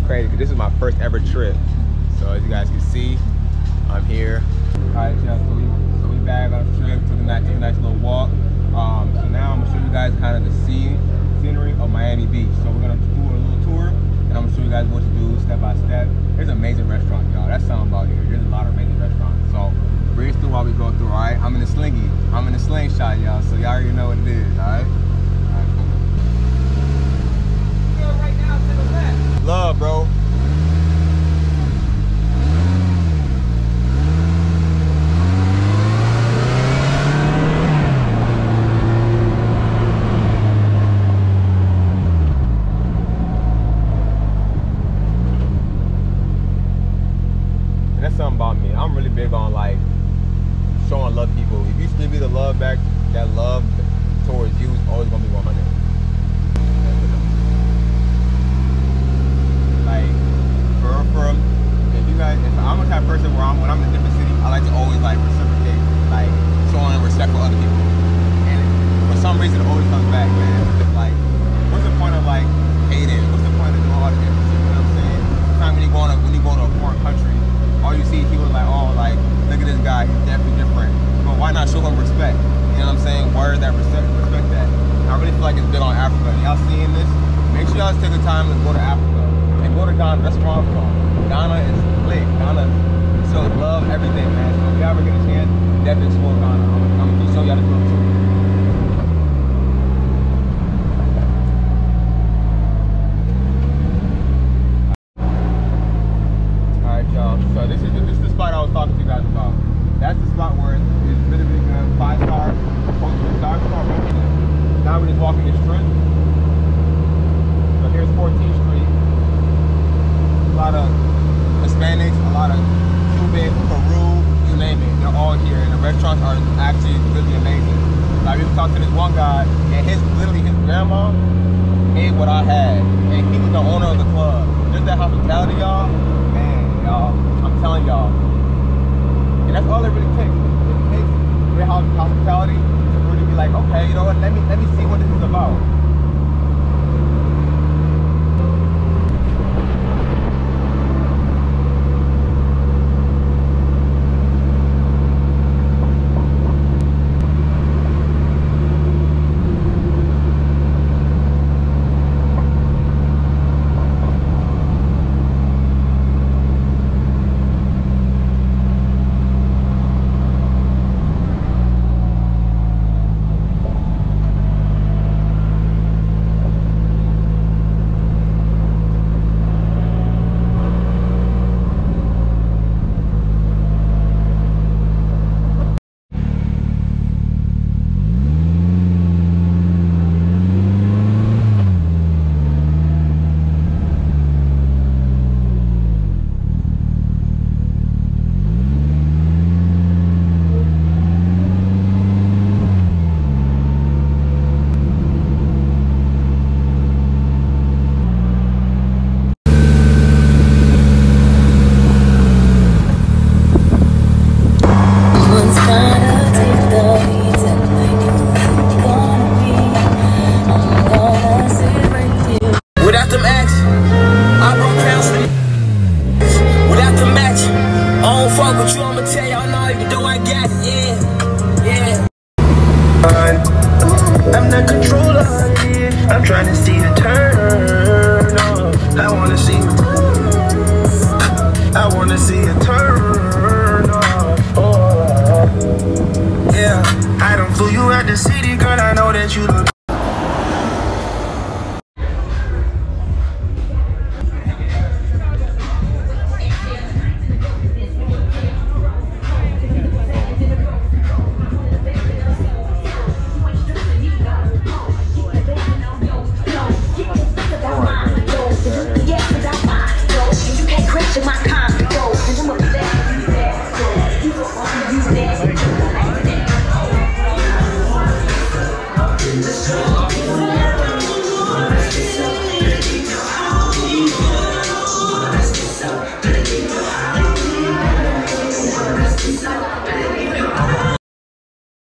crazy because this is my first ever trip. So as you guys can see, I'm here. All right, y'all, so we back on a trip, took a nice little walk. So now I'm gonna show you guys kind of the scenery of Miami Beach. So we're gonna do a little tour, and I'm gonna show you guys what to do step by step. There's an amazing restaurant, y'all. That's something about here. There's a lot of amazing restaurants. So breeze through while we go through, all right? I'm in the slingy. I'm in the slingshot, y'all. So y'all already know what it is, all right? Right now to the left. Love, bro. And that's something about me. I'm really big on like showing love to people. If you give me the love back, that love towards you is always gonna be 100. Like, for if you guys, if I'm the type of person where when I'm in a different city, I like to always like reciprocate, like showing respect for other people. And for some reason, it always comes back, man. It's like, what's the point of like hating? What's the point of doing all the different shit? You know what I'm saying? Sometimes when you go to a foreign country, all you see people like, oh, like, look at this guy, he's definitely different. But why not show him respect? You know what I'm saying? Where is that respect that? And I really feel like it's big on Africa. Y'all seeing this? Make sure y'all take the time to go to Africa. And go to Ghana, that's where I'm from. Ghana is lit. Ghana shows love, everything, man. So if you ever get a chance, definitely explore Ghana. I'm gonna show y'all the tour too. Alright, y'all. So this is the spot I was talking to you guys about. That's the spot where it's really, really good. 5-star. Now we're just walking this strip. So here's 14th Street. A lot of Hispanics, a lot of Cuban, Peru, you name it. They're all here, and the restaurants are actually really amazing. Like, we talked to this one guy, and literally his grandma made what I had, and he was the owner of the club. Just that hospitality, y'all, man, y'all, I'm telling y'all. And that's all it really takes. It takes real hospitality to really be like, okay, you know what? Let me see what this is about. I'm the controller, I'm trying to see you turn on. I wanna see you turn on. Oh, yeah, I don't fool you at the city, girl, I know that you look